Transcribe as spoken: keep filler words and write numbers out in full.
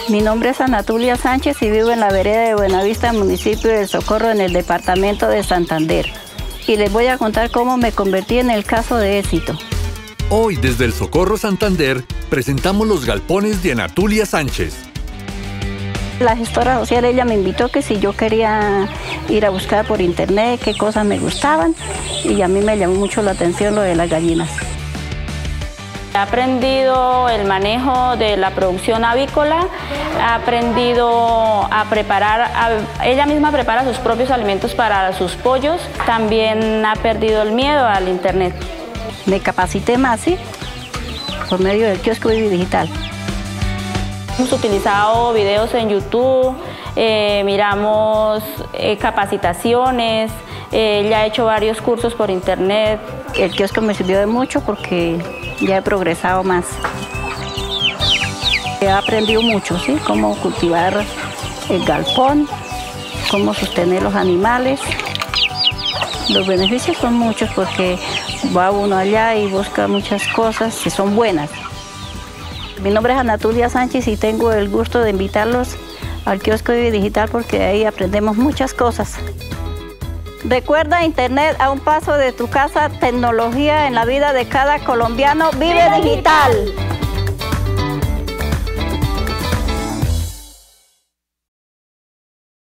Mi nombre es Anatulia Sánchez y vivo en la vereda de Buenavista, municipio del Socorro, en el departamento de Santander. Y les voy a contar cómo me convertí en el caso de éxito. Hoy, desde el Socorro Santander, presentamos los galpones de Anatulia Sánchez. La gestora social, ella me invitó que si yo quería ir a buscar por internet qué cosas me gustaban, y a mí me llamó mucho la atención lo de las gallinas. He aprendido el manejo de la producción avícola, he aprendido a preparar, a, ella misma prepara sus propios alimentos para sus pollos, también ha perdido el miedo al internet. Me capacité más, ¿sí? Por medio del kiosco digital. Hemos utilizado videos en YouTube, eh, miramos eh, capacitaciones, eh, ya he hecho varios cursos por internet. El kiosco me sirvió de mucho porque ya he progresado más. He aprendido mucho, ¿sí? Cómo cultivar el galpón, cómo sostener los animales. Los beneficios son muchos porque va uno allá y busca muchas cosas que son buenas. Mi nombre es Anatulia Sánchez y tengo el gusto de invitarlos al kiosco digital porque ahí aprendemos muchas cosas. Recuerda, internet a un paso de tu casa, tecnología en la vida de cada colombiano. ¡Vive digital!